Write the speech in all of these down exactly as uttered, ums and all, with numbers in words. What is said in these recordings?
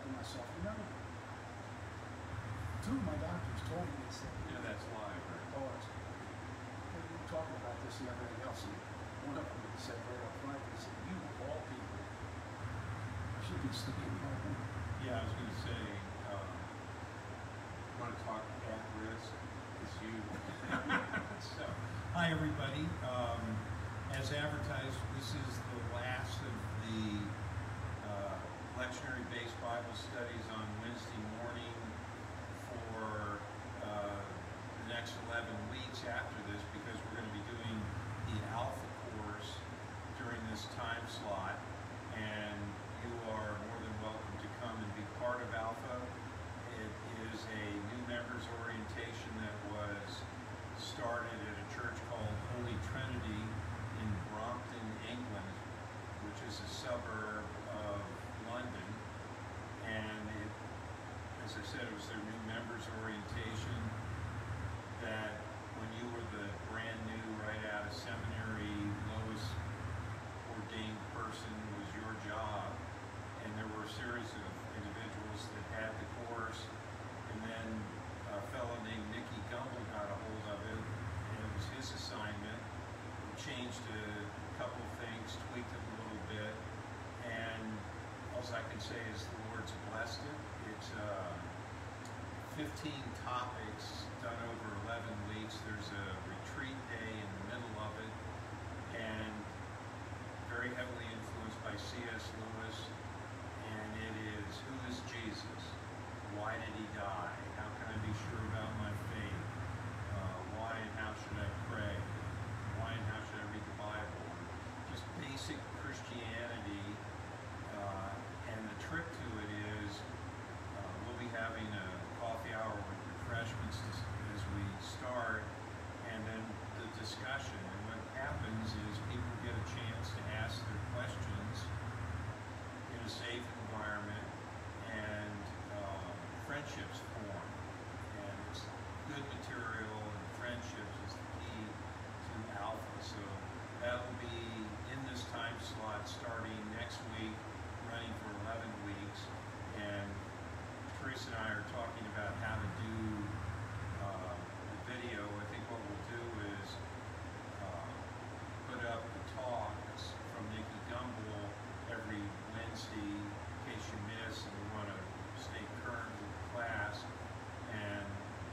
to myself, you know, two of my doctors told me, they said, Yeah, that's live, right? oh, it's, we were talking about this and everything else, and one of them said right up front, he said, you of all people should be staying home. Yeah, I was going to say, um, you want to talk at risk? It's you. So, hi everybody. Um, as advertised, this is the last of the uh, lectionary-based Bible studies on Wednesday morning for uh, the next eleven weeks after this, because we're going to be doing the Alpha course during this time slot, and you are more than welcome to come and be part of Alpha. It is a new members orientation that was started at a church called Holy Trinity in Brompton, England, which is a suburb of London. And it, as I said, it was their new members orientation that when you were the brand new, right out of seminary, lowest ordained person was your job. And there were a series of individuals that had the course, and then a fellow named Nicky Gumble got a hold of it, and it was his assignment. He changed a couple of things, tweaked it a little bit, and all I can say is the Lord's blessed it. It's uh, fifteen topics done over eleven weeks. There's a retreat day in the middle of it, and very heavily influenced by C S Lewis. And it is, who is Jesus? Why did he die? How can I be sure about my faith? Uh, why and how should I pray? Why and how should I read the Bible? Just basic Christianity. Uh, and the trick to it is uh, we'll be having a coffee hour with refreshments as we start, and then the discussion. And what happens is people get a chance to ask their questions in a safe environment, and uh, friendships form. And it's good material, and friendships is the key to Alpha. So that'll be in this time slot starting next week, running for eleven weeks. And Teresa and I are talking about how to do uh, the video. I think what we'll do is uh, put up the talks from Nicky Gumble every Wednesday in case you miss and you want to stay current with the class, and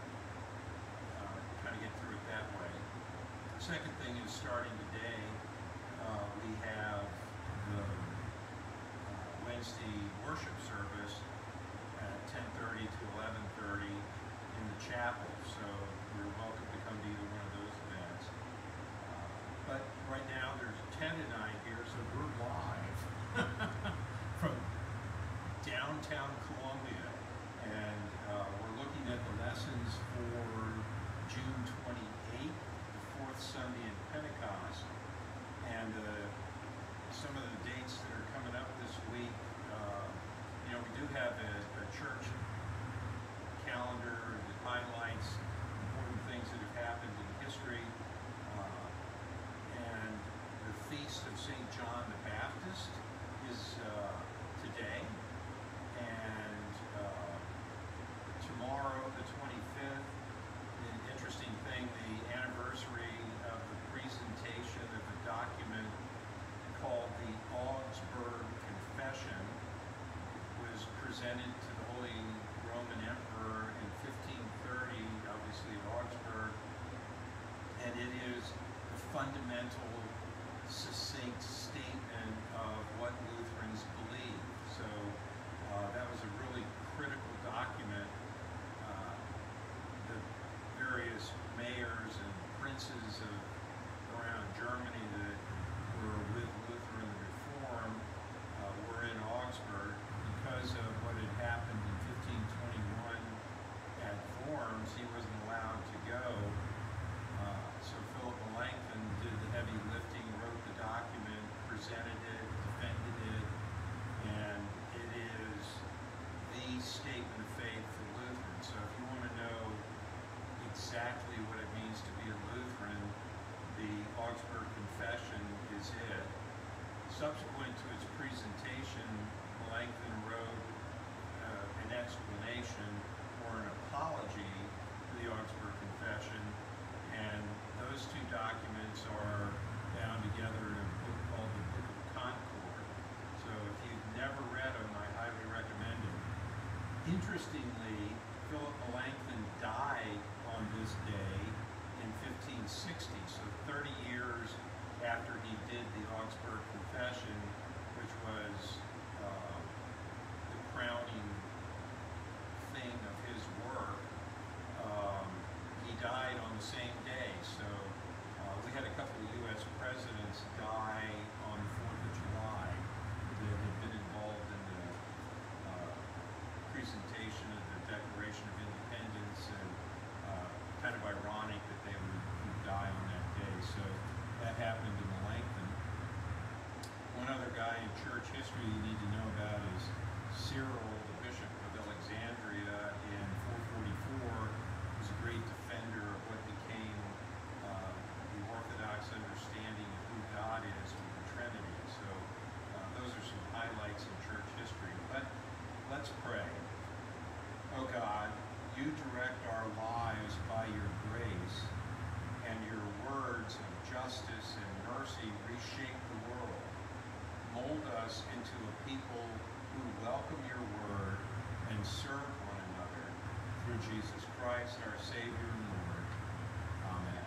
uh, kind of get through it that way. The second thing is, starting today, uh, we have the uh, Wednesday worship service at ten thirty to eleven thirty in the chapel, so you're welcome to come to either one of those events. Uh, but right now there's Ted and I here, so we're live from downtown Columbia, and uh, we're looking at the lessons for June twenty-eighth, the fourth Sunday in Pentecost, and uh, some of the dates that are coming up this week. Uh, you know, we do have a, a church calendar that highlights important things that have happened in history, uh, and the feast of Saint John the Baptist is uh, today, and uh, tomorrow, the twenty-fifth, an interesting thing, the anniversary of the presentation of a document called the Augsburg Confession was presented to the Holy Roman Emperor in fifteen thirty, obviously at Augsburg, and it is the fundamental, succinct statement of what Lutherans believe. So uh, that was a really critical document. Uh, the various mayors and princes of around Germany that were with Luther in the Reform uh, were in Augsburg because of what had happened in fifteen twenty-one at Worms. He wasn't allowed to go. Uh, so Philip Melanchthon did the heavy lifting, wrote the document, presented it, defended it, and it is the statement of faith for Lutherans. So if you want to know exactly what it means to be a Lutheran, the Augsburg Confession is it. Subsequent to its presentation, Melanchthon wrote uh, uh, an explanation or an apology to the Augsburg Confession, and those two documents are bound together in a book called the Book of Concord. So if you've never read them, I highly recommend it. Interestingly, Philip Melanchthon died on this day in fifteen sixty, so thirty years after he did the Augsburg Confession, which was uh, the crowning thing of his work. Um, he died on the same day, so uh, we had a couple of U S presidents die on the fourth of July that had been involved in the uh, presentation of the Declaration of Independence, and uh, kind of ironic that they would, would die on that day. So that happened to Melanchthon. One other guy in church history you need to know about is Cyril, the Bishop of Alexandria in four forty-four. He was a great defender of what became uh, the Orthodox understanding of who God is with the Trinity. So uh, those are some highlights in church history. But let's pray. Oh God, you direct our lives by your grace, and your words of justice and mercy reshape the world. Mold us into a people who welcome your word and serve one another. Through Jesus Christ, our Savior and Lord. Amen.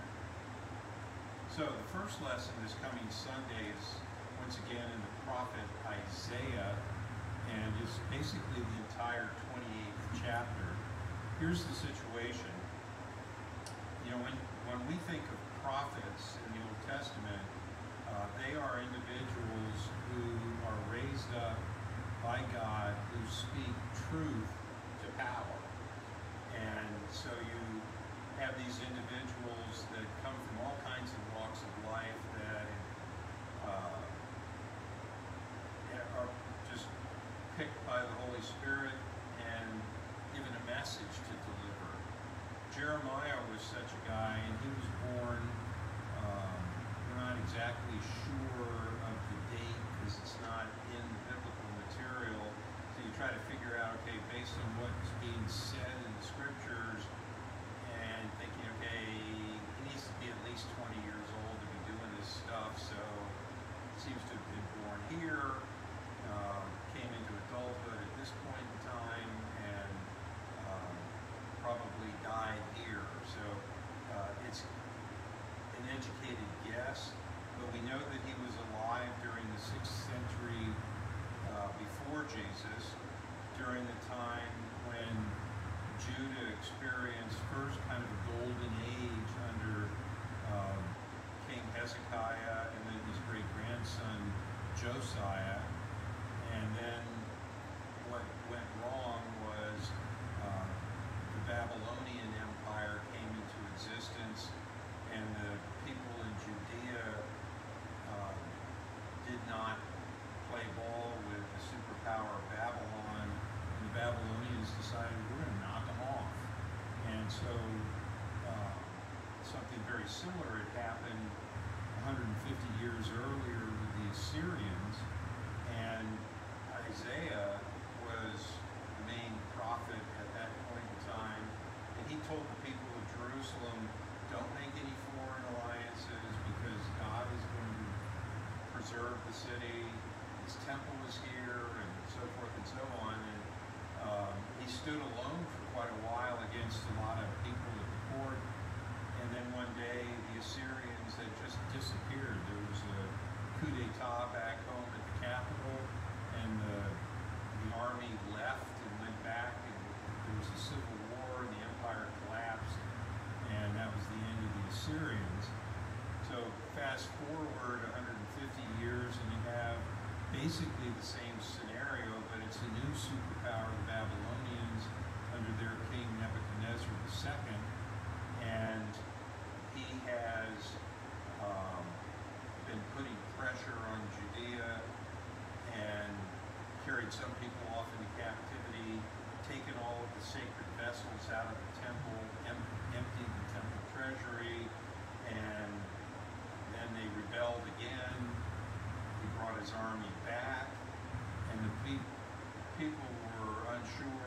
So the first lesson this coming Sunday is once again in the prophet Isaiah, and is basically the entire twenty-eighth chapter. Here's the situation. You know, when, when we think of prophets in the Old Testament, uh, they are individuals who are raised up by God, who speak truth to power. And so you have these individuals that come from all kinds of walks of life that uh, are just picked by the Holy Spirit and given a message to deliver. Jeremiah was such a guy, and he was born, um, we're not exactly sure of the date because it's not in the biblical material, so you try to figure out, okay, based on what's being said in the scriptures, and thinking, okay, he needs to be at least twenty years old to be doing this stuff, so he seems to have been born here, uh, came into adulthood at this point in time, and um, probably died here. So uh, it's an educated guess, but we know that he was alive during the sixth century uh, before Jesus, during the time when Judah experienced first kind of a golden age under um, King Hezekiah, and then his great-grandson Josiah. And then what went wrong was uh, the Babylonian Empire came into existence, and the people in Judea uh, did not play ball with the superpower of Babylon, and the Babylonians decided we're going to knock them off. And so uh, something very similar had happened one hundred fifty years earlier with the Assyrians, and Isaiah was the main prophet at that point in time, and he told the people of Jerusalem, don't make any foreign alliances because God is going to preserve the city, his temple is here, and so forth and so on. And um, he stood alone for quite a while against a lot of people at the court, and then one day the Assyrians had just disappeared. There was a coup d'etat back home at the capital, and the, the army left and went back, and there was a civil war, and the empire collapsed, and that was the end of the Assyrians. So fast forward one hundred fifty years, and you have basically the same scenario, but it's a new superpower, the Babylonians, under their king Nebuchadnezzar the second, and he has um, been putting pressure on Judea and carried some people off into captivity, taken all of the sacred vessels out of the temple, em emptied the temple treasury, and then they rebelled again. He brought his army back, and the pe people were unsure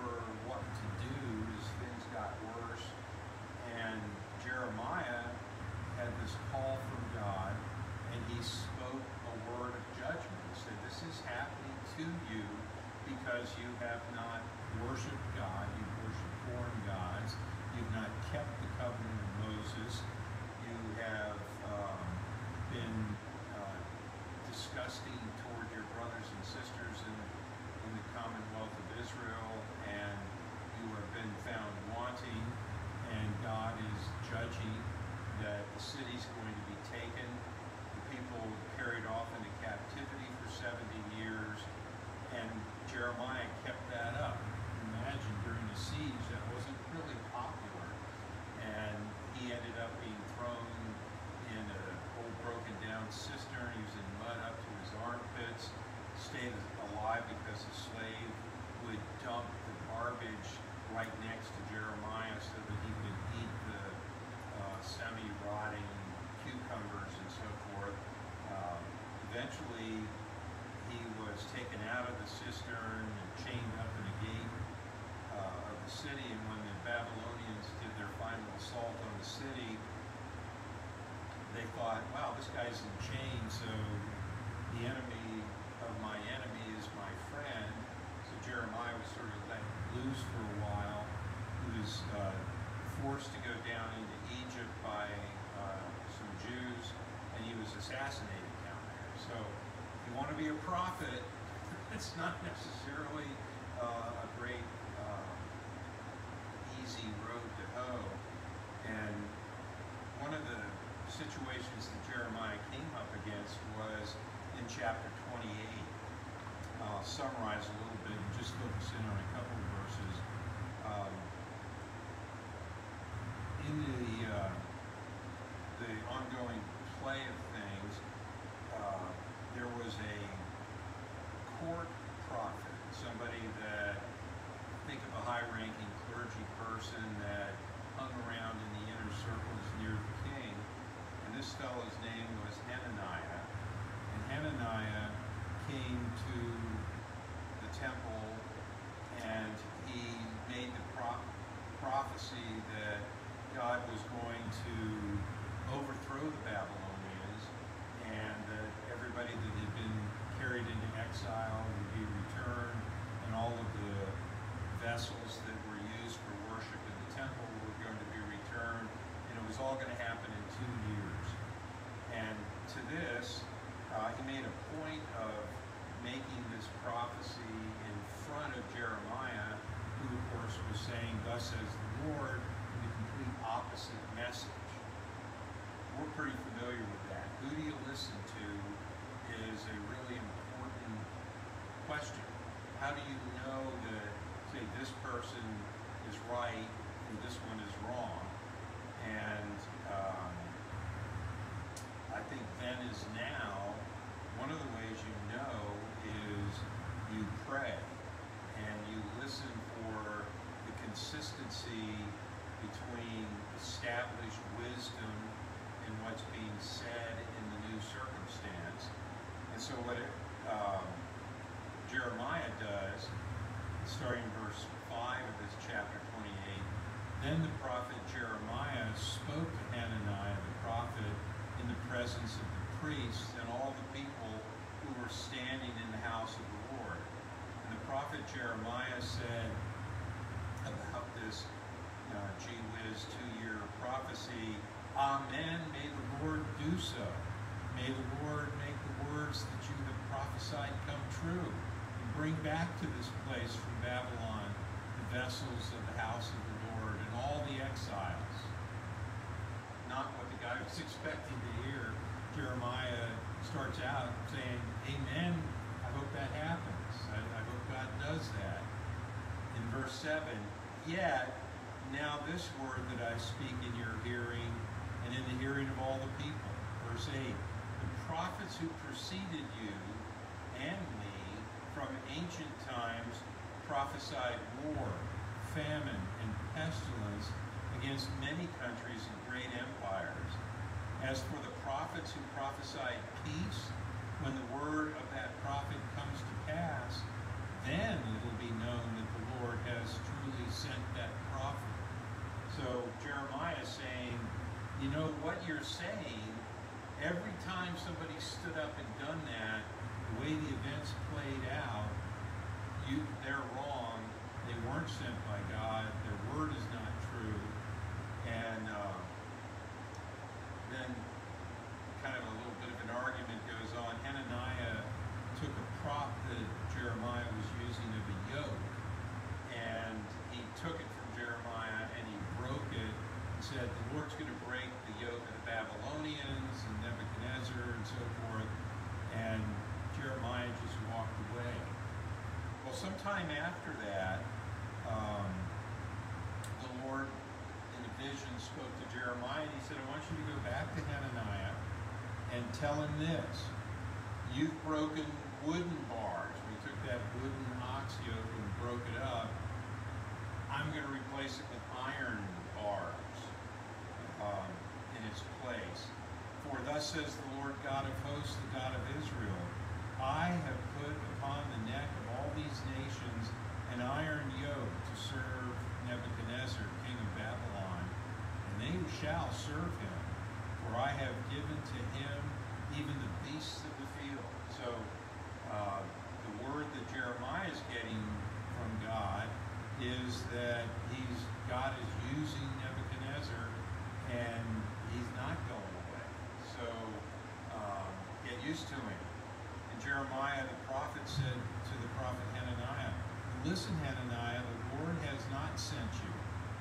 taken out of the cistern and chained up in a gate uh, of the city. And when the Babylonians did their final assault on the city, they thought, wow, this guy's in chains, so the enemy of my enemy is my friend. So Jeremiah was sort of let loose for a while. He was uh, forced to go down into Egypt by uh, some Jews, and he was assassinated down there. So if you want to be a prophet, it's not necessarily uh, a great uh, easy road to hoe. And one of the situations that Jeremiah came up against was in chapter twenty-eight. I'll summarize a little bit and just focus in on a couple of verses. Um, in the uh, the ongoing play of things, uh, there was a court prophet, somebody that, think of a high-ranking clergy person that hung around in the inner circles near the king. And this fellow's name was Hananiah. And Hananiah came to the temple and he made the pro prophecy that God was going to overthrow the Babylonians and that everybody that had been carried into exile would be returned, and all of the vessels that were used for worship in the temple were going to be returned, and it was all going to happen in two years. And to this, uh, he made a point of making this prophecy in front of Jeremiah, who of course was saying, "Thus says the Lord," in the complete opposite message. We're pretty familiar with that. Who do you listen to is a really important question. How do you know that, say, this person is right and this one is wrong? And um, I think then is now, one of the ways you know is you pray and you listen for the consistency between established wisdom and what's being said in the new circumstance. And so what it, um, Jeremiah does, starting in verse five of this chapter twenty-eight, then the prophet Jeremiah spoke to Hananiah the prophet in the presence of the priests and all the people who were standing in the house of the Lord. And the prophet Jeremiah said about this uh, gee whiz two-year prophecy, "Amen, may the Lord do so. May the Lord make the words that you have prophesied come true, and bring back to this place from Babylon the vessels of the house of the Lord and all the exiles." Not what the guy was expecting to hear. Jeremiah starts out saying, "Amen, I hope that happens. I, I hope God does that." In verse seven, "Yet now this word that I speak in your hearing and in the hearing of all the people." Verse eight, "The prophets who preceded you and me from ancient times prophesied war, famine, and pestilence against many countries and great empires. As for the prophets who prophesied peace, when the word of that prophet comes to pass, then it will be known that the Lord has truly sent that prophet." So Jeremiah is saying, you know what you're saying, every time somebody stood up and done that, the way the events played out, you, they're wrong. They weren't sent by God. Their word is not true. And uh, then kind of a little bit of an argument goes on. Hananiah took a prop that Jeremiah was using of a yoke, and he took it from Jeremiah and he broke it and said, "The Lord's going to break the yoke of the Babylonians and Nebuchadnezzar and so forth." And Jeremiah just walked away. Well, sometime after that, um, the Lord in a vision spoke to Jeremiah, and he said, "I want you to go back to Hananiah and tell him this. You've broken wooden bars." We took that wooden ox yoke and broke it up. I'm going to replace it with iron bars um, in its place. "For thus says the Lord God of hosts, the God of Israel, I have put upon the neck of all these nations an iron yoke to serve Nebuchadnezzar, king of Babylon, and they shall serve him, for I have given to him even the beasts of the field. So uh, the word that Jeremiah is getting from God is that he's God is using Nebuchadnezzar, and he's not going away. So um, get used to him. And Jeremiah the prophet said to the prophet Hananiah, "Listen, Hananiah, the Lord has not sent you.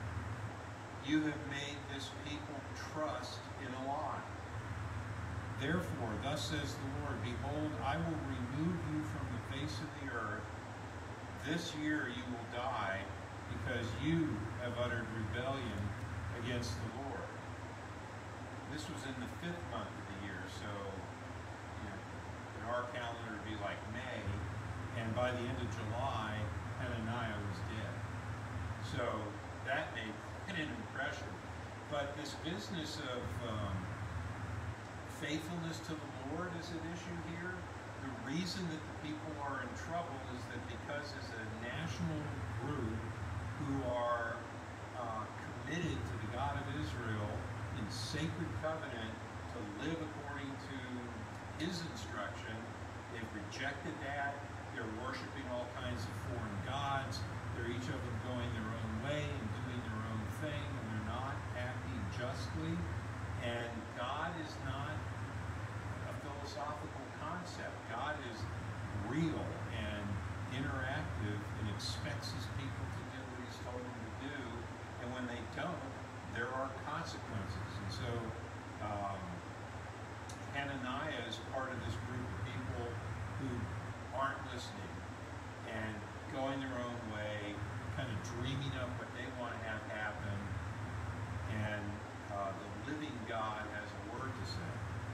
You have made this people trust in a lie. Therefore, thus says the Lord, behold, I will remove you from the face of the earth. This year you will die, because you have uttered rebellion against the Lord." This was in the fifth month of the year, so you know, in our calendar it would be like May, and by the end of July, Hananiah was dead. So that made an impression. But this business of um, faithfulness to the Lord is an issue here. The reason that the people are in trouble is that because as a national group who are uh, committed to the God of Israel in sacred covenant to live according to his instruction, they've rejected that. They're worshiping all kinds of foreign gods. They're each of them going their own way and doing their own thing, and they're not acting justly. And God is not a philosophical concept. God is real and interactive and expects his people to do what he's told them to do. And when they don't, there are consequences. And so um, Hananiah is part of this group of people who aren't listening and going their own way, kind of dreaming up what they want to have happen, and uh, the living God has a word to say.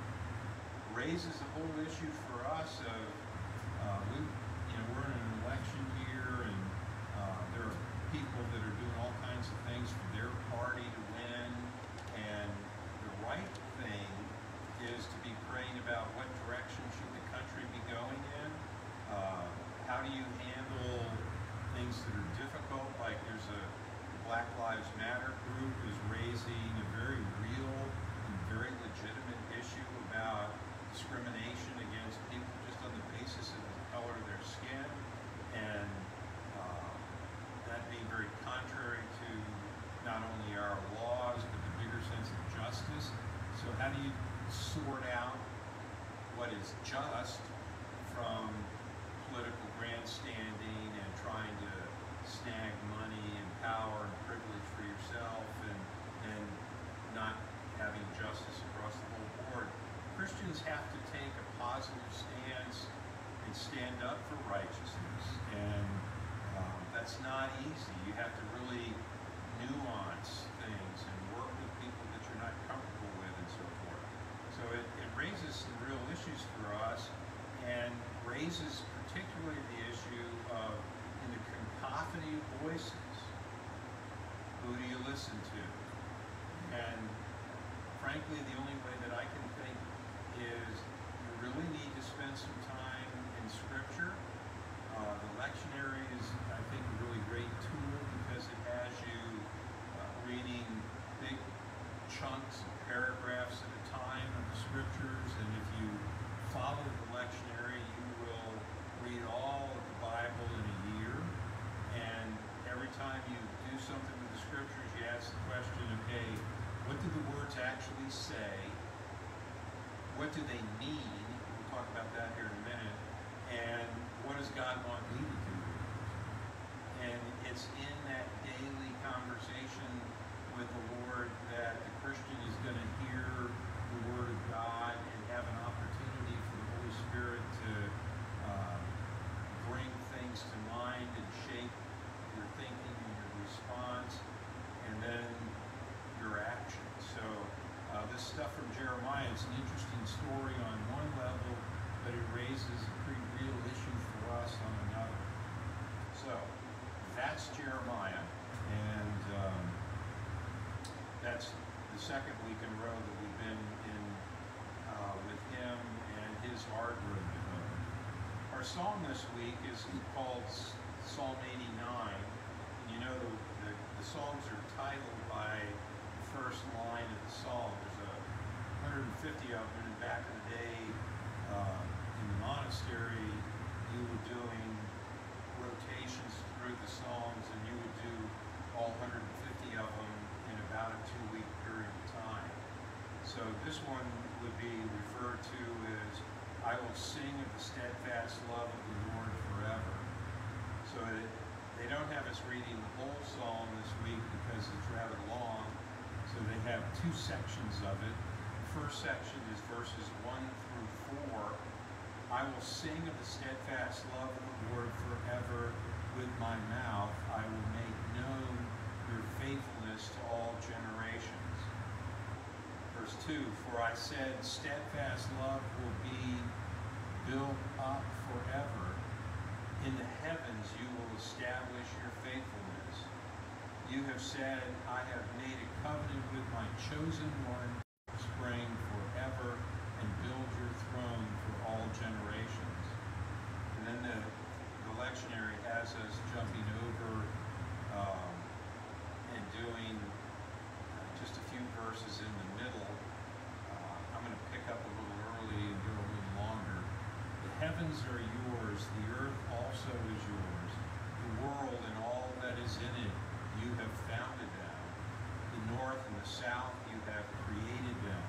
Raises a whole issue for us of, uh, we, you know, we're in an election year, and uh, there are people that are doing all kinds of things for their party to win, and the right thing is to be praying about what direction should the country be going in. Uh, how do you handle things that are difficult? Like there's a Black Lives Matter group is raising a very real and very legitimate issue about discrimination against people just on the basis of the color of their skin, and uh, that being very contrary to not only our laws but the bigger sense of justice. So how do you sort out what is just from political grandstanding and trying to snag money and power and privilege for yourself, and, and not having justice across the whole board? Christians have to take a positive stance and stand up for righteousness, and um, that's not easy. You have to really nuance things and work with people that you're not comfortable with and so forth. So it, it raises some real issues for us, and raises particularly the issue of, in the cacophony of voices, who do you listen to? And frankly, the only way that I can think is you really need to spend some time in Scripture. Uh, the lectionary is, I think, a really great tool because it has you uh, reading big chunks, paragraphs at a time of the Scriptures, and if you follow the lectionary, you will read all of the Bible in a year, and every time you do something with the Scriptures, you ask the question, okay, what do the words actually say? What do they mean? We'll talk about that here in a minute. And what does God want me to do? And it's in that daily conversation with the Lord that the Christian is going to hear the Word of God and have an opportunity for the Holy Spirit to uh, bring things to mind and shape your thinking and your response, and then your actions. So uh, this stuff from Jeremiah is an interesting story on one level, but it raises a pretty real issue for us on another. So that's Jeremiah, and um, that's the second week in a row that we've been in uh, with him and his hard road to hoe. our psalm this week is called Psalm eighty-nine. And you know, the, the, the psalms are titled by the first line of the psalm. There's a one hundred fifty of them, and back in the day, uh, in the monastery, you were doing rotations through the psalms, and you would do all one hundred fifty of them in about a two-week period of time. So this one would be referred to as, I will sing of the steadfast love of the Lord forever. So it, they don't have us reading the whole psalm this week because it's rather long, so they have two sections of it. The first section is verses one through four. I will sing of the steadfast love of the Lord forever. With my mouth I will make known your faithfulness to all generations. Verse two, for I said, steadfast love will be built up forever. In the heavens you will establish your faithfulness. You have said, I have made a covenant with my chosen one, spring forever, and build your throne for all generations. And then the, the lectionary has us jumping over um, and doing uh, just a few verses in the middle. Uh, I'm going to pick up a little early and go a little longer. The heavens are yours, the earth also is yours. The world and all that is in it, you have founded them. The north and the south, you have created them.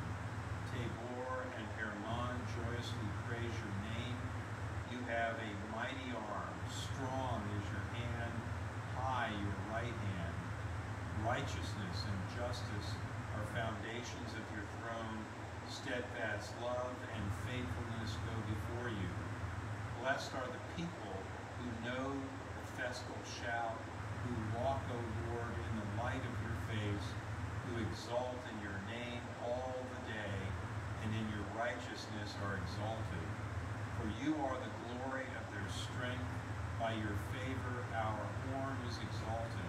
Tabor and Hermon joyously praise your name. You have a mighty arm, strong is your hand, high your right hand. Righteousness and justice are foundations of your throne. Steadfast love and faithfulness go before you. Blessed are the people who know the festal shout, who walk, O Lord, in the light of your face, who exalt in your name all the day, and in your righteousness are exalted. For you are the glory of their strength. By your favor our horn is exalted.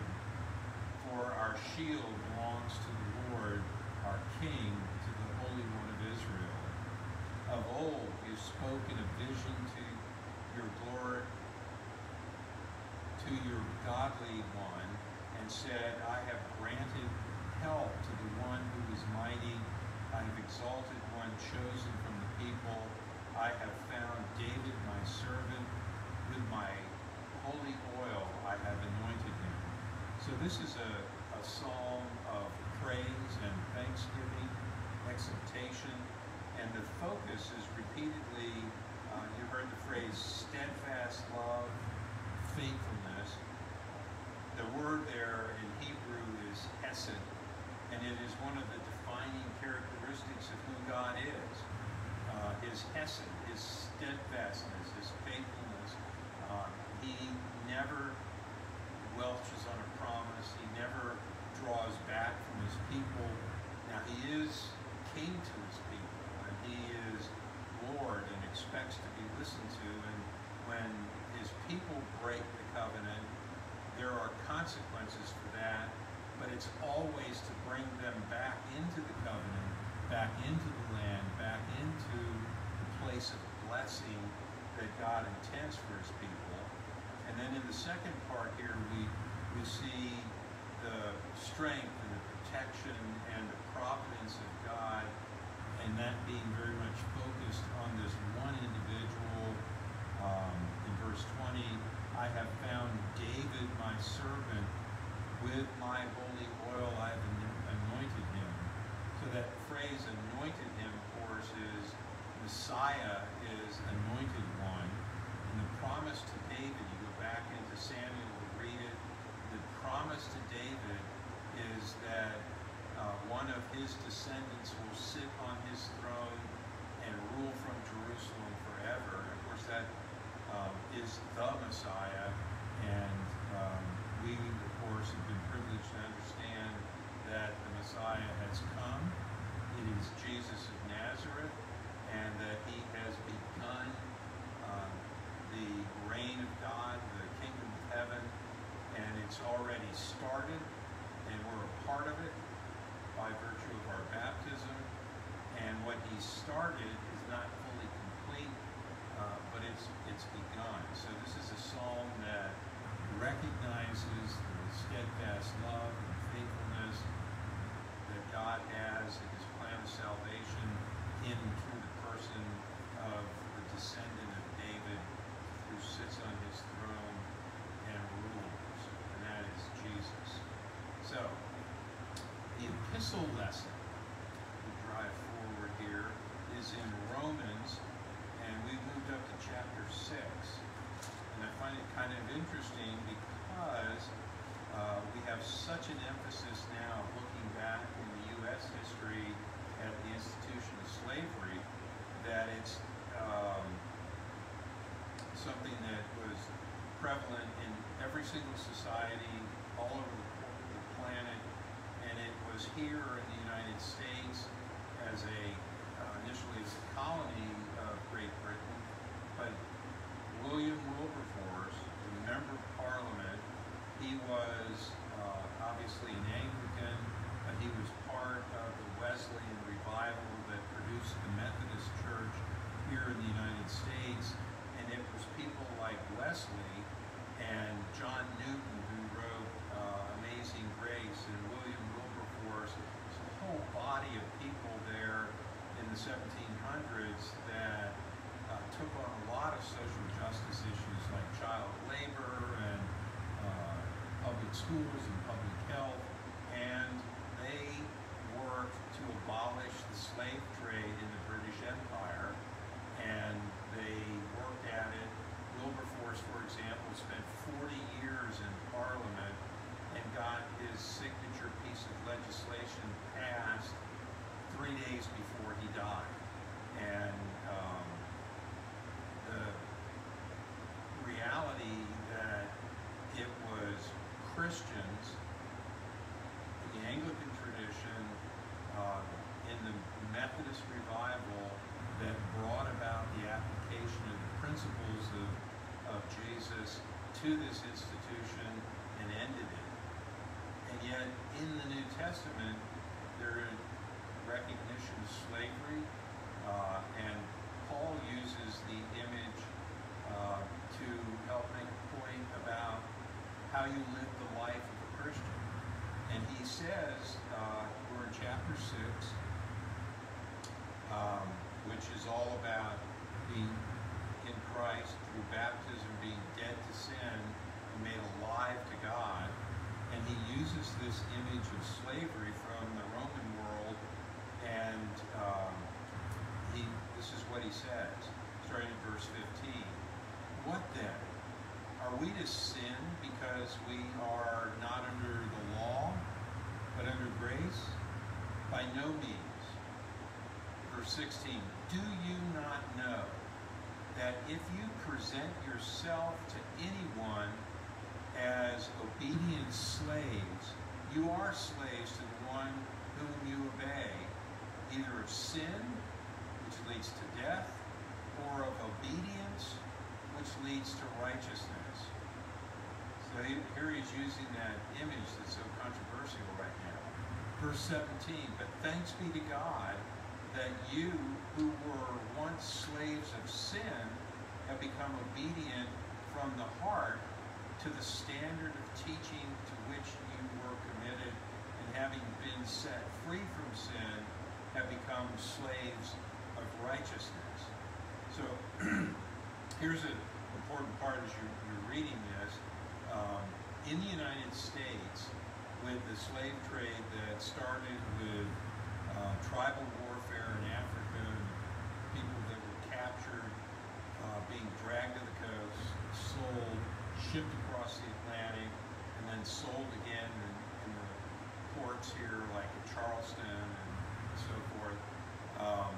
For our shield belongs to the Lord, our King, to the Holy One of Israel. Of old you spoke in a vision to your glory, to your godly one, and said, I have granted help to the one who is mighty. I have exalted one chosen from the people. I have found David my servant. With my holy oil I have anointed him. So this is a, a psalm of praise and thanksgiving, exaltation, and the focus is repeatedly, uh, you heard the phrase steadfast love, faithfulness. The word there in Hebrew is hesed, and it is one of the defining characteristics of who God is. Uh, his hesed, his steadfastness, his faithfulness. Uh, he never welches on a promise. He never draws back from his people. Now he is king to his people, and he is Lord and expects to be listened to. And when his people break the covenant, there are consequences for that, but it's always to bring them back into the covenant, back into the land, back into the place of blessing that God intends for his people. And then in the second part here, we, we see the strength and the protection and the providence of God, and that being very much focused on this one individual. Um, in verse twenty, I have found David my servant. With my holy oil I have anointed him. So that phrase anointed him, of course, is Messiah is anointed one. And the promise to David, you go back into Samuel to read it, the promise to David is that uh, one of his descendants will sit on his throne and rule from Jerusalem forever. And of course, that um, is the Messiah. And um, we, of course, have been privileged to understand that the Messiah has come. It is Jesus of Nazareth, and that he has begun uh, the reign of God, the kingdom of heaven, and it's already started, and we're a part of it by virtue of our baptism. And what he started is not fully complete, uh, but it's it's begun. something that was prevalent in every single society all over the, the planet, and it was here in the United States as a uh, initially as a colony of Great Britain, but William Wilberforce, the member of Parliament, he was uh, obviously an Anglican, but he was part of the Wesleyan revival that produced the Methodist Church here in the United States, and it was people like Wesley and John Newton who wrote uh, Amazing Grace, and William Wilberforce. There's a whole body of people there in the seventeen hundreds that uh, took on a lot of social justice issues like child labor and uh, public schools and public health, and they worked to abolish the slave trade in the British Empire, and they worked at it. Wilberforce, for example, spent forty years in Parliament and got his signature piece of legislation passed three days before he died. And um, the reality that it was Christians, the Anglican tradition, uh, in the Methodist revival that brought about the application of the principles of, of Jesus to this institution and ended it. And yet, in the New Testament, there is recognition of slavery, uh, and Paul uses the image uh, to help make a point about how you live the life of a Christian. And he says, uh, we're in chapter six, um, which is all about being in Christ through baptism, being dead to sin and made alive to God. And he uses this image of slavery from the Roman world, and um, he, this is what he says, starting in verse fifteen. What then? Are we to sin because we are not under the law, but under grace? By no means. Verse sixteen, do you not know that if you present yourself to anyone as obedient slaves, you are slaves to the one whom you obey, either of sin, which leads to death, or of obedience, which leads to righteousness. So here he's using that image that's so controversial right now. Verse seventeen, but thanks be to God that you who were once slaves of sin have become obedient from the heart to the standard of teaching to which you were committed, and having been set free from sin, have become slaves of righteousness. So here's an important part as you're, you're reading this. Um, in the United States, with the slave trade that started with uh, tribal warfare in Africa, and people that were captured, uh, being dragged to the coast, sold, shipped across the Atlantic, and then sold again in, in the ports here, like in Charleston and so forth. Um,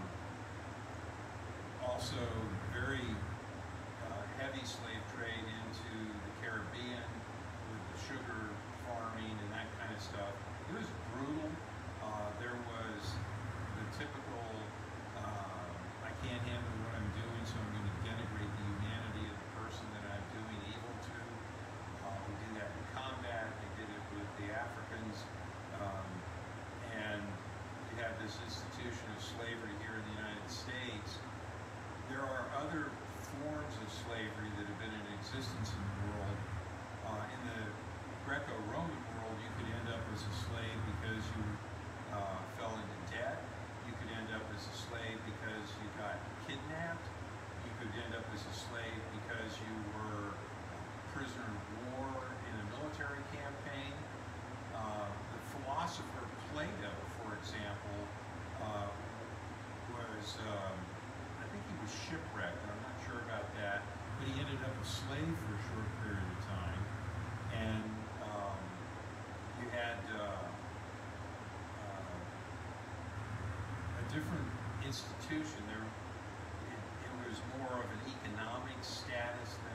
also, very uh, heavy slave trade into the Caribbean with the sugar farming and that kind of stuff. It was brutal. Uh, there was the typical, uh, I can't handle what I'm doing, so I'm going to denigrate the humanity of the person that I'm doing evil to. Uh, we do that in combat. They did it with the Africans. Um, and we have this institution of slavery here in the United States. There are other forms of slavery that have been in existence in the world. Uh, in the Greco-Roman world, you could end up as a slave because you uh, fell into debt. You could end up as a slave because you got kidnapped. You could end up as a slave because you were a prisoner of war in a military campaign. Uh, the philosopher Plato, for example, uh, was, um, I think he was shipwrecked. I'm not sure about that, but he ended up a slave for a short period of time. And um, you had uh, uh, a different institution. There, it, it was more of an economic status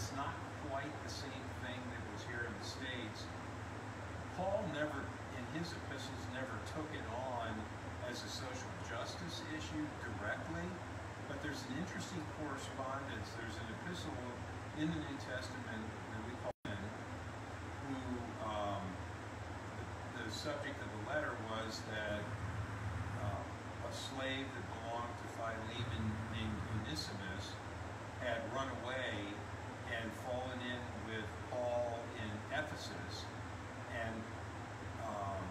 it's not quite the same thing that was here in the States. Paul never, in his epistles, never took it on as a social justice issue directly, but there's an interesting correspondence. There's an epistle in the New Testament that we call in, who um, the, the subject of the letter was that uh, a slave that belonged to Philemon named Onesimus had run away and fallen in with Paul in Ephesus, and um,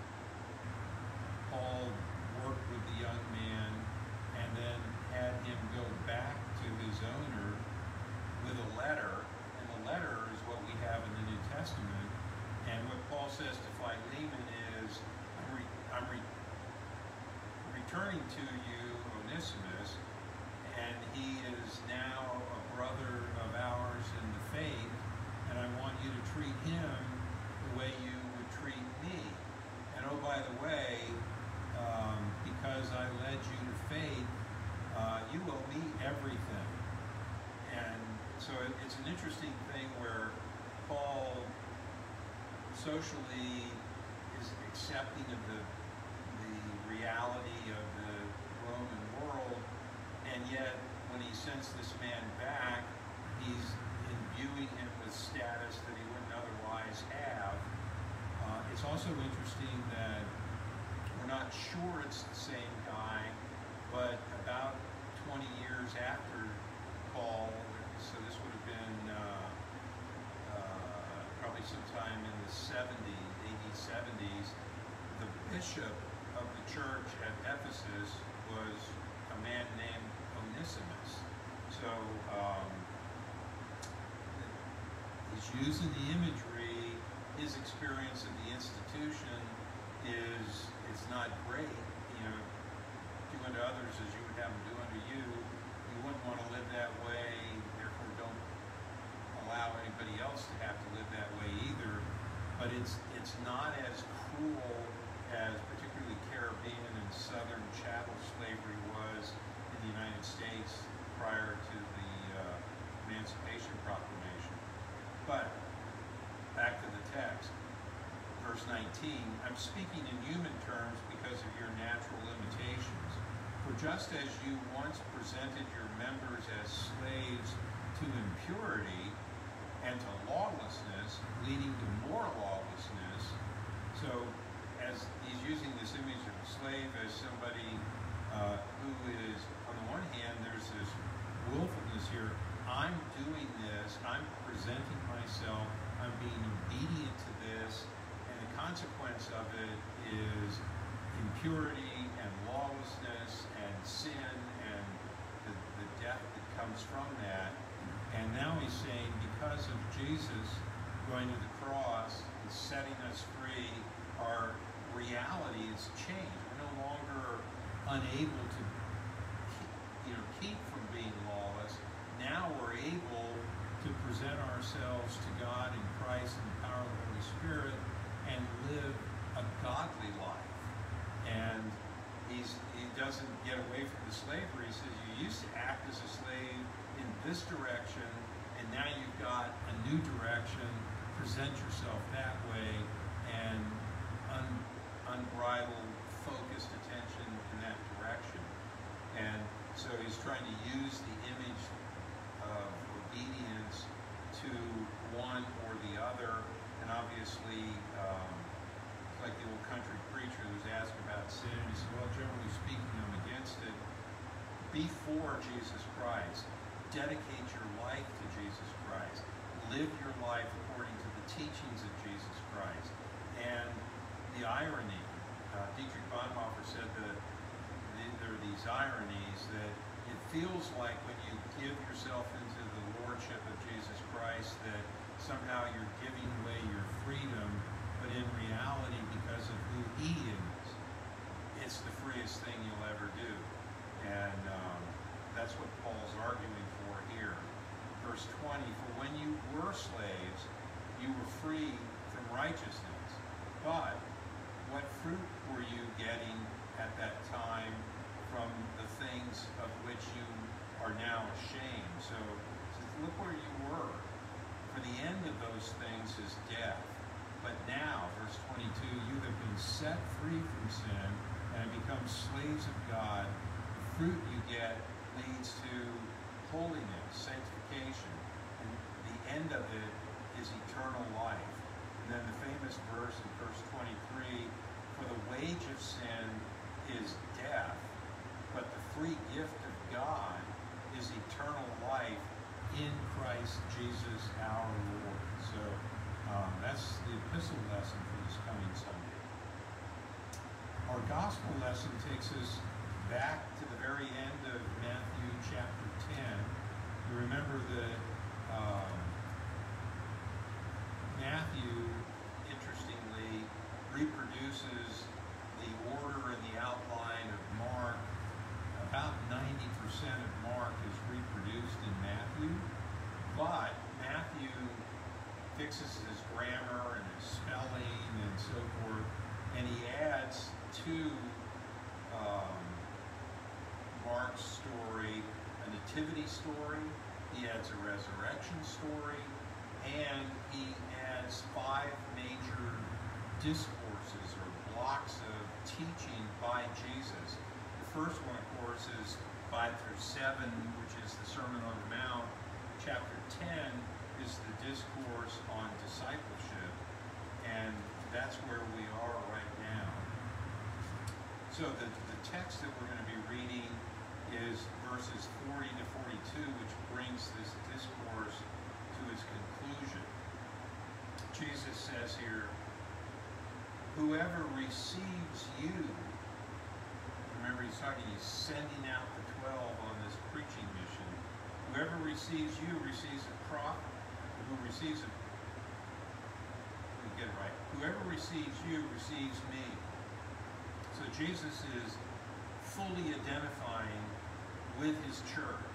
Paul worked with the young man and then had him go back to his owner with a letter, and the letter is what we have in the New Testament. And what Paul says to Philemon is, I'm, re I'm re returning to you Onesimus, and he is now a brother of ours in the faith, and I want you to treat him the way you would treat me. And oh, by the way, um, because I led you to faith, uh, you owe me everything. And so it, it's an interesting thing where Paul socially is accepting of the, the reality of the Roman world, and yet when he sends this man back, he's imbuing him with status that he wouldn't otherwise have. Uh, it's also interesting that we're not sure it's the same guy, but about twenty years after Paul, so this would have been uh, uh, probably sometime in the seventies, A D seventies, the bishop of the church at Ephesus was a man named Onesimus. So um, he's using the imagery. His experience of the institution is, it's not great. You know, do unto others as you would have them do unto you. You wouldn't want to live that way, therefore don't allow anybody else to have to live that way either. But it's it's not as cruel as particularly Caribbean and Southern chattel slavery was in the United States prior to the uh, Emancipation Proclamation. But back to the text, verse nineteen, I'm speaking in human terms because of your natural limitations. For just as you once presented your members as slaves to impurity and to lawlessness, leading to more lawlessness, so as he's using this image of a slave as somebody uh, who is, on the one hand, there's this willfulness here. I'm doing this, I'm presenting myself, I'm being obedient to this, and the consequence of it is impurity and lawlessness and sin and the, the death that comes from that. And now he's saying, because of Jesus going to the cross and setting us free, our reality has changed. We're no longer unable to keep, you know, keep from being lawless. Now we're able to present ourselves to God in Christ and the power of the Holy Spirit and live a godly life. And he's, he doesn't get away from the slavery. He says you used to act as a slave in this direction, and now you've got a new direction. Present yourself that way, and un, unbridled, focused attention in that direction. And so he's trying to use the image of obedience to one or the other. And obviously, um, it's like the old country preacher who was asked about sin. He said, well, generally speaking, I'm against it. Be for Jesus Christ. Dedicate your life to Jesus Christ. Live your life according to the teachings of Jesus Christ. And the irony, uh, Dietrich Bonhoeffer said that the, there are these ironies that it feels like when you give yourself into the lordship of Jesus Christ that somehow you're giving away your freedom, but in reality, because of who he is, it's the freest thing you'll ever do. And um, that's what Paul's arguing for here. Verse twenty, for when you were slaves, you were free from righteousness. But what fruit were you getting at that time from the things of which you are now ashamed? So look where you were. For the end of those things is death. But now, verse twenty-two, you have been set free from sin and have become slaves of God. The fruit you get leads to holiness, sanctification, and the end of it is eternal life. And then the famous verse in verse twenty-three, for the wage of sin is death, but the free gift of God is eternal life in Christ Jesus our Lord. So um, that's the epistle lesson for this coming Sunday. Our gospel lesson takes us back to the very end of Matthew chapter ten. You remember that um, Matthew, interestingly, reproduces the order and the outline of Mark. About ninety percent of Mark is reproduced in Matthew, but Matthew fixes his grammar and his spelling and so forth, and he adds to um, Mark's story a nativity story, he adds a resurrection story, and he adds five major discourses or blocks of teaching by Jesus. The first one, of course, is five through seven, which is the Sermon on the Mount. Chapter ten is the discourse on discipleship, and that's where we are right now. So the, the text that we're going to be reading is verses forty to forty-two, which brings this discourse to its conclusion. Jesus says here, whoever receives you, remember he's talking, he's sending out the twelve on this preaching mission. Whoever receives you receives a prophet. Who receives it, let me get it right. Whoever receives you receives me. So Jesus is fully identifying with his church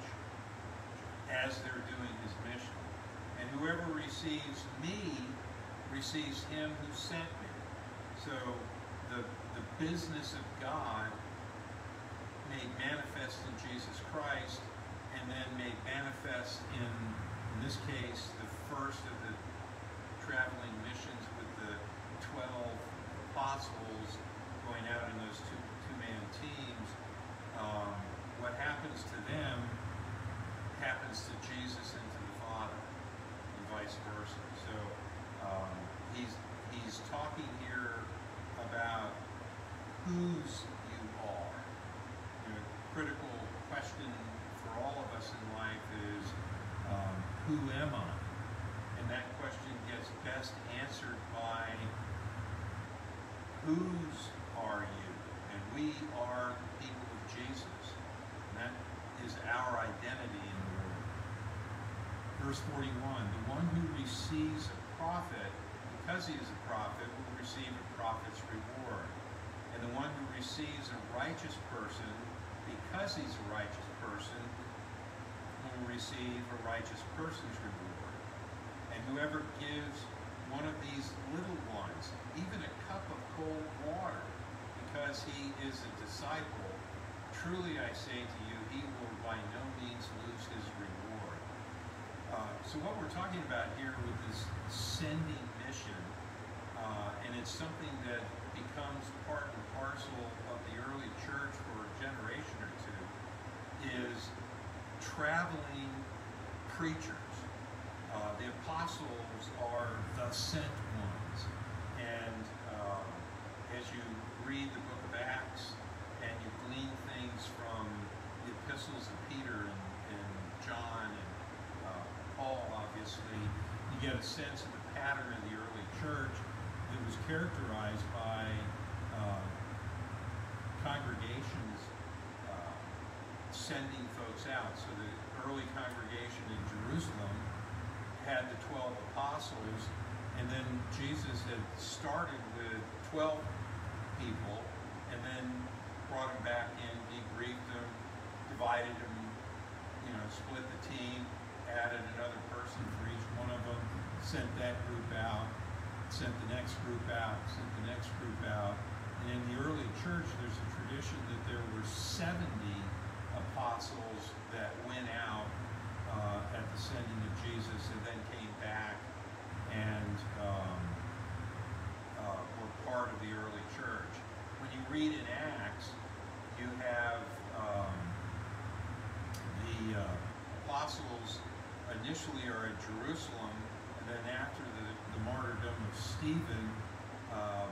as they're doing his mission. And whoever receives me receives him who sent me. So the, the business of God made manifest in Jesus Christ, and then made manifest in, in this case, the first of the traveling missions with the twelve apostles going out in those two, two-man teams. Um, what happens to them happens to Jesus and to the Father, and vice versa. So um, he's, he's talking here about whose you are. You know, critical question for all of us in life is, um, who am I? And that question gets best answered by, whose are you? And we are the people of Jesus. And that is our identity in the world. Verse forty-one, the one who receives a prophet, because he is a prophet, will receive a prophet's reward. And the one who receives a righteous person, because he's a righteous person, will receive a righteous person's reward. And whoever gives one of these little ones even a cup of cold water, because he is a disciple, truly I say to you, he will by no means lose his reward. Uh, so what we're talking about here with this sending mission, uh, and it's something that becomes part and parcel of the early church for a generation or two, is traveling preachers. Uh, the apostles are the sent ones. And um, as you read the book of Acts and you glean things from the epistles of Peter and, and John and uh, Paul, obviously, you get a sense of the pattern of the early church that was characterized by uh, congregations uh, sending folks out. So the early congregation in Jerusalem had the twelve apostles, and then Jesus had started with twelve people, and then brought them back in, debriefed them, divided them, you know, split the team, added another person for each one of them, sent that group out, sent the next group out, sent the next group out. And in the early church, there's a tradition that there were seventy apostles that went out uh, at the sending of Jesus, and then came back and um, uh, were part of the early church. When you read in Acts, you have um, the uh, apostles initially are at Jerusalem, and then after the, the martyrdom of Stephen, um,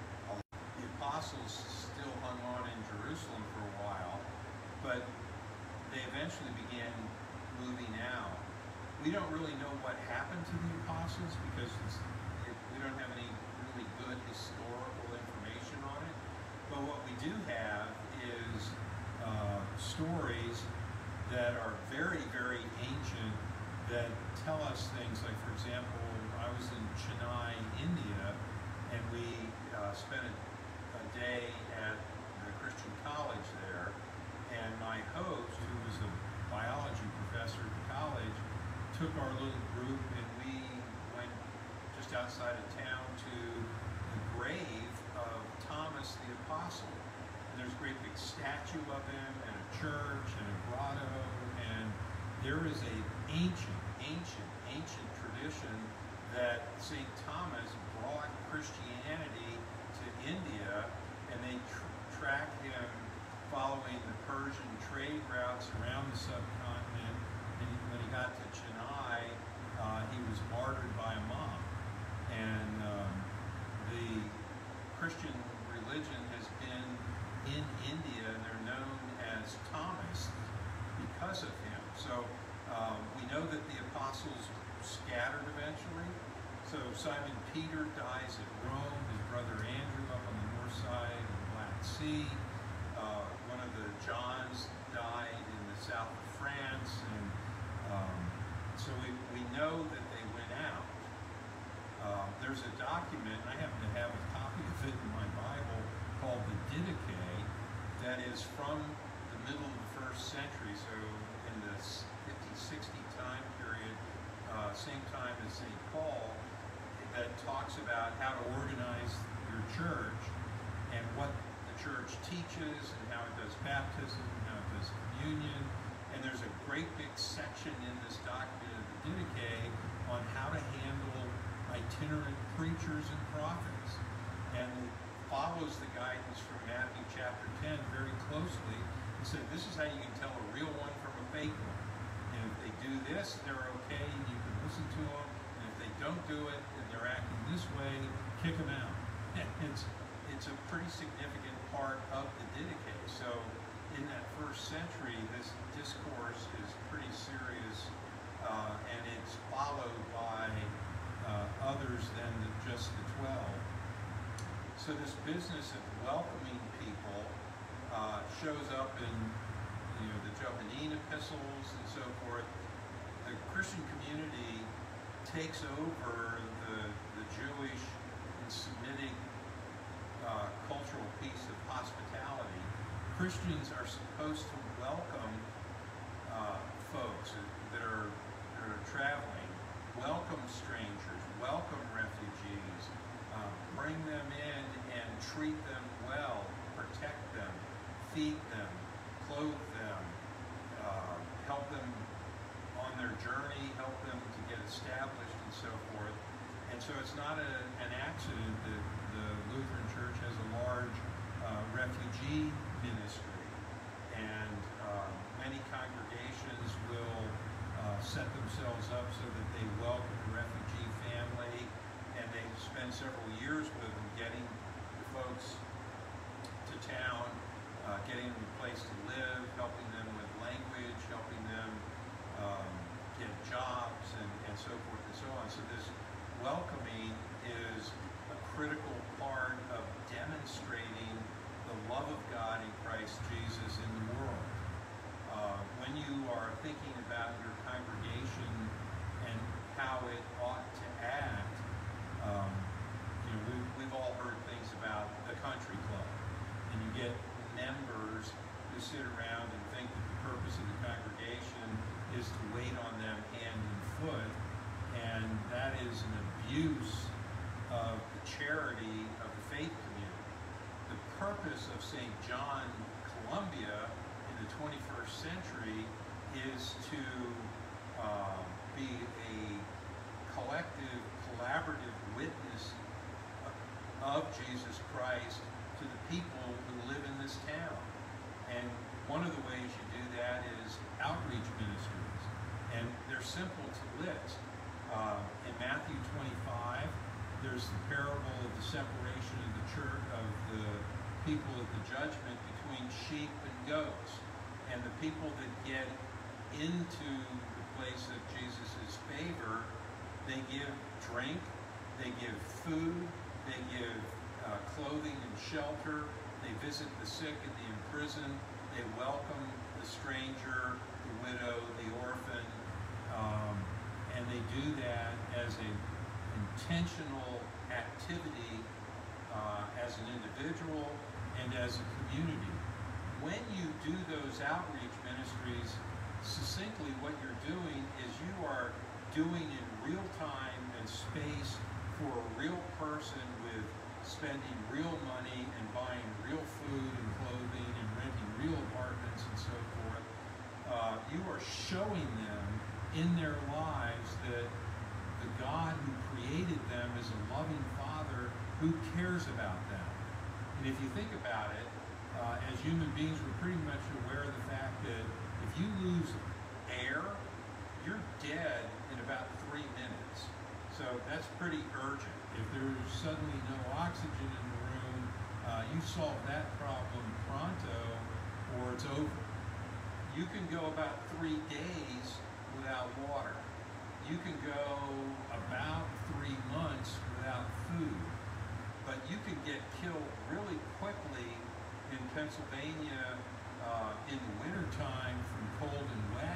the apostles still hung on in Jerusalem for a while, but they eventually began moving out. We don't really know what happened to the apostles because it's, it, we don't have any really good historical information on it. But what we do have is uh, stories that are very, very ancient that tell us things like, for example, I was in Chennai, India, and we uh, spent a, a day at the Christian college there, and my host, who was a biology professor at the college, took our little group and we went just outside of town to the grave of Thomas the Apostle. And there's a great big statue of him and a church and a grotto, and there is an ancient, ancient, ancient tradition that Saint Thomas brought Christianity to India, and they tr tracked him following the Persian trade routes around the subcontinent, and when he got to Chennai, uh, he was martyred by a mob. And um, the Christian religion has been in India, and they're known as Thomas because of him. So um, we know that the apostles scattered eventually. So Simon Peter dies at Rome, his brother Andrew up on the north side of the Black Sea. Uh, one of the Johns died in the south of France, and um, so we, we know that they went out. Uh, there's a document, and I happen to have a copy of it in my Bible, called the Didache, that is from the middle of the first century, so in this fifty sixty time period, uh, same time as Saint Paul, that talks about how to organize your church and what the church teaches and how it does baptism and how it does communion. And there's a great big section in this document of the Didache on how to handle itinerant preachers and prophets. And it follows the guidance from Matthew chapter ten very closely. It said this is how you can tell a real one from a fake one. And if they do this, they're okay, and you can listen to them. And if they don't do it, and they're acting this way, kick them out. And it's, it's a pretty significant part of the Didache. So in that first century, this discourse is pretty serious, uh, and it's followed by uh, others than the, just the twelve. So this business of welcoming people uh, shows up in you know, the Johannine epistles and so forth. The Christian community takes over the, the Jewish and Semitic uh, cultural piece of hospitality. Christians are supposed to welcome uh, folks that are, that are traveling, welcome strangers, welcome refugees, uh, bring them in and treat them well, protect them, feed them, clothe them, uh, help them on their journey, help them to get established and so forth. And so it's not a, an accident that the Lutheran Church has a large uh, refugee ministry, and uh, many congregations will uh, set themselves up so that they welcome the refugee family, and they spend several years with them getting the folks to town, uh, getting them a place to live, helping them with language, helping them um, get jobs, and, and so forth and so on. So this welcoming is a critical part of demonstrating the love of God in Christ Jesus in the world. Uh, when you are thinking about your congregation and how it ought to act, um, you know, we've, we've all heard things about the country club, and you get members who sit around and think that the purpose of the congregation is to wait on them hand and foot, and that is an abuse of the charity of the faith community. The purpose of Saint John Columbia in the twenty-first century is to uh, be a collective, collaborative witness of Jesus Christ to the people who live in this town. And one of the ways you do that is outreach ministries. And they're simple to list. Uh, in Matthew twenty-five, there's the parable of the separation of the church, of the people at the judgment between sheep and goats. And the people that get into the place of Jesus' favor, they give drink, they give food, they give uh, clothing and shelter, they visit the sick and the imprisoned, they welcome the stranger, the widow, the orphan, um, and they do that as an intentional activity uh, as an individual and as a community. When you do those outreach ministries, succinctly what you're doing is you are doing in real time and space for a real person with spending real money and buying real food and clothing and renting real apartments and so forth. Uh, you are showing them in their lives that the God who created them is a loving Father who cares about them. And if you think about it, uh, as human beings, we're pretty much aware of the fact that if you lose air, you're dead in about three minutes. So that's pretty urgent. If there's suddenly no oxygen in the room, uh, you solve that problem pronto or it's over. You can go about three days without water. You can go about three months without food. But you can get killed really quickly in Pennsylvania uh, in the wintertime from cold and wet,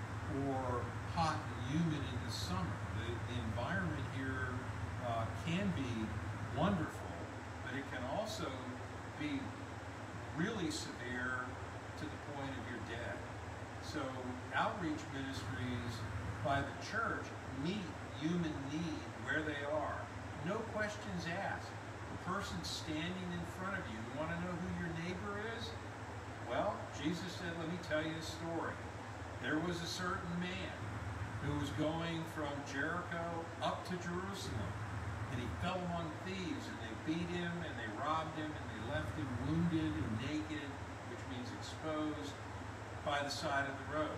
or hot and humid in the summer. The, the environment here uh, can be wonderful, but it can also be really severe to the point of you're dead. So outreach ministries by the church meet human need where they are. No questions asked. The person standing in front of you, you want to know who your neighbor is? Well, Jesus said, let me tell you a story. There was a certain man who was going from Jericho up to Jerusalem, and he fell among thieves, and they beat him, and they robbed him, and they left him wounded and naked, which means exposed, by the side of the road.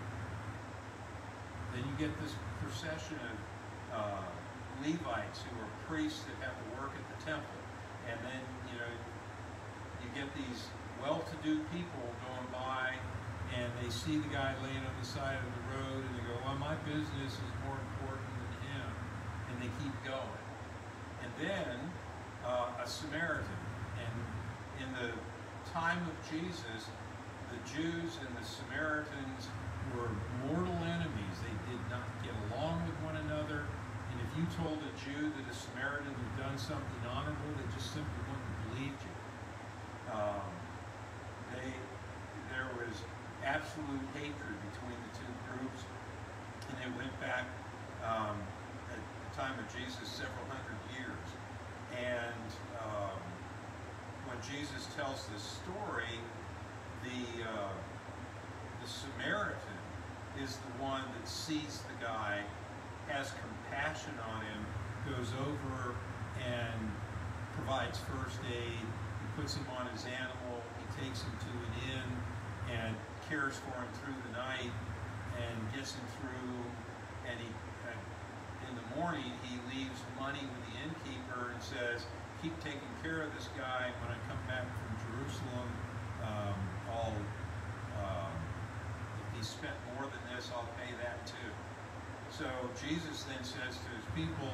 Then you get this procession of uh, Levites who are priests that have to work at the temple, and then you know you get these well-to-do people going by, and they see the guy laying on the side of the road, and they go, well, my business is more important than him, and they keep going. And then uh, a Samaritan, and in the time of Jesus, the Jews and the Samaritans were mortal enemies. They did not get along with one another, and if you told a Jew that a Samaritan had done something honorable, they just simply wouldn't have believed you. Um, they, there was absolute hatred between the two groups, and it went back um, at the time of Jesus several hundred years. And um, when Jesus tells this story, the uh, the Samaritan is the one that sees the guy, has compassion on him, goes over and provides first aid. He puts him on his animal. He takes him to an inn and cares for him through the night and gets him through. And he, uh, in the morning, he leaves money with the innkeeper and says, keep taking care of this guy. When I come back from Jerusalem, um, I'll, um, if he spent more than this, I'll pay that too. So Jesus then says to his people,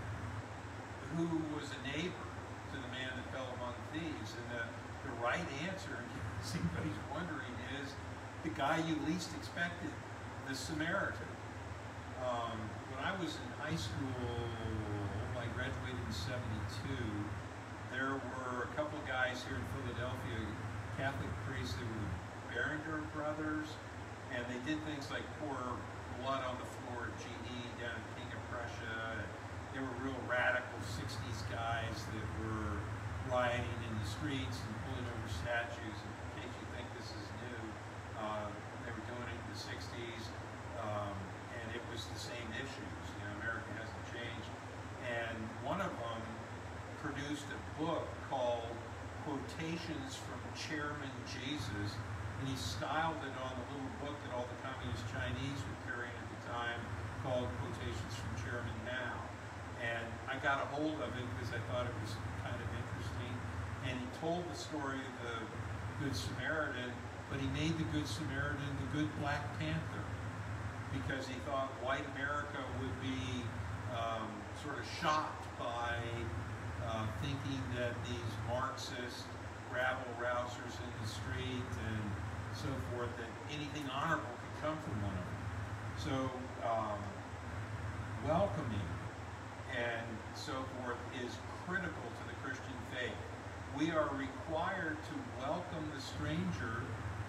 who was a neighbor to the man that fell among thieves? And the, the right answer, in case anybody's wondering, is the guy you least expected, the Samaritan. Um, when I was in high school, I graduated in seventy-two, there were a couple of guys here in Philadelphia, Catholic priests, they were the Berenger brothers, and they did things like pour blood on the floor at G E down in King of Prussia. They were real radical sixties guys that were rioting in the streets and pulling over statues. In case you think this is new, uh, they were doing it in the sixties, um, and faces the same issues. You know, America hasn't changed. And one of them produced a book called Quotations from Chairman Jesus, and he styled it on the little book that all the communist Chinese were carrying at the time called Quotations from Chairman Mao. And I got a hold of it because I thought it was kind of interesting. And he told the story of the Good Samaritan, but he made the Good Samaritan the good Black Panther because he thought white America would be um, sort of shocked by uh, thinking that these Marxist rabble-rousers in the street and so forth, that anything honorable could come from one of them. So um, welcoming and so forth is critical to the Christian faith. We are required to welcome the stranger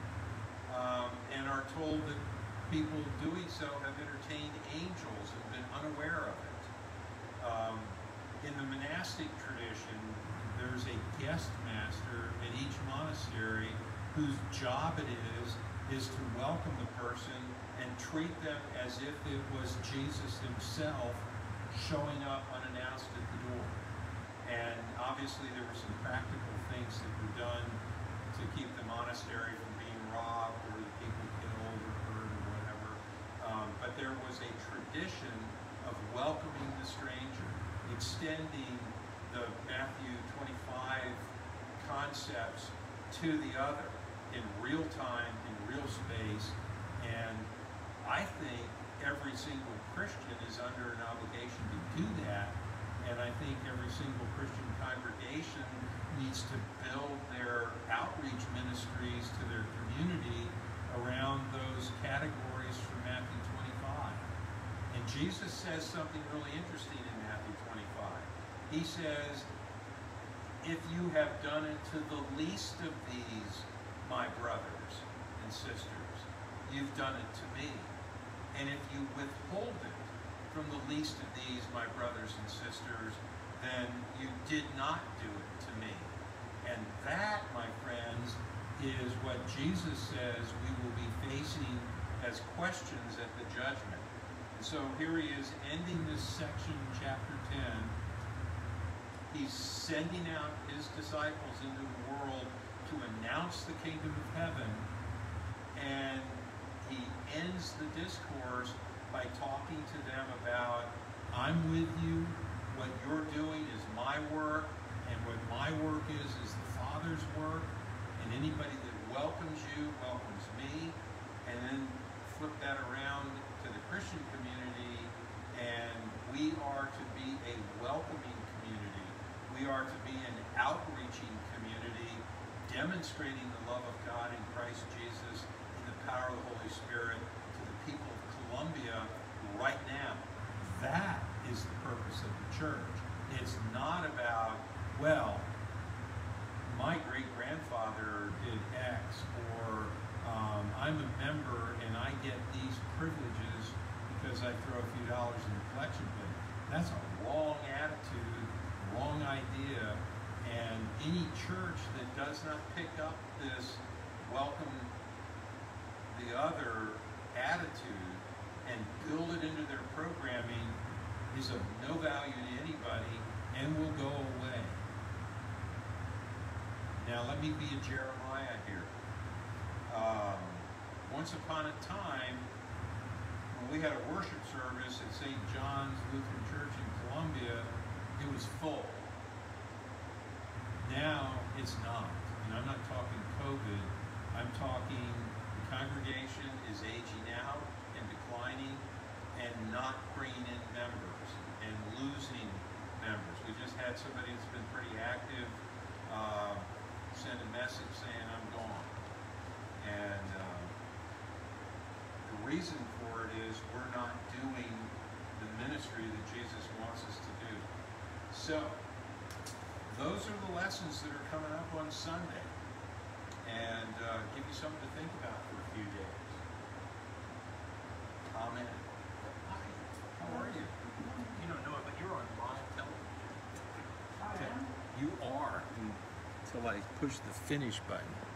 um, and are told that people doing so have entertained angels and been unaware of it. Um, in the monastic tradition, there's a guest master at each monastery whose job it is is to welcome the person and treat them as if it was Jesus himself showing up unannounced at the door. And obviously there were some practical things that were done to keep the monastery from being robbed or the people killed or hurt or whatever. Um, but there was a tradition of welcoming the stranger, extending the Matthew twenty-five concepts to the other in real time, in real space. And I think every single Christian is under an obligation to do that. And I think every single Christian congregation needs to build their outreach ministries to their community around those categories from Matthew twenty-five. And Jesus says something really interesting in Matthew twenty-five. He says, if you have done it to the least of these, my brothers and sisters, you've done it to me. And if you withhold it from the least of these, my brothers and sisters, then you did not do it to me. And that, my friends, is what Jesus says we will be facing as questions at the judgment. And so here he is ending this section, chapter ten. He's sending out his disciples into the world to announce the kingdom of heaven. And he ends the discourse by talking to them about, I'm with you, what you're doing is my work, and what my work is is the Father's work, and anybody that welcomes you welcomes me. And then flip that around to the Christian community, and we are to be a welcoming community. We are to be an outreaching community, demonstrating the love of God in Christ Jesus in the power of the Holy Spirit to the people of Columbia right now. That is the purpose of the church. It's not about, well, my great-grandfather did X, or um, I'm a member and I get these privileges because I throw a few dollars in the collection plate. That's a wrong attitude, wrong idea, and any church that does not pick up this welcome the other attitude and build it into their programming is of no value to anybody and will go away. Now let me be a Jeremiah here. Um, once upon a time, when we had a worship service at Saint John's Lutheran Church in Columbia, it was full. Now it's not. And I'm not talking COVID. I'm talking the congregation is aging out and declining and not bringing in members and losing members. We just had somebody that's been pretty active uh, send a message saying, I'm gone. And uh, the reason for it is we're not doing the ministry that Jesus wants us to do. So, those are the lessons that are coming up on Sunday. And uh, give you something to think about for a few days. Amen. Hi. How are you? You don't know it, but you're on live television. I am. You are until I push the finish button.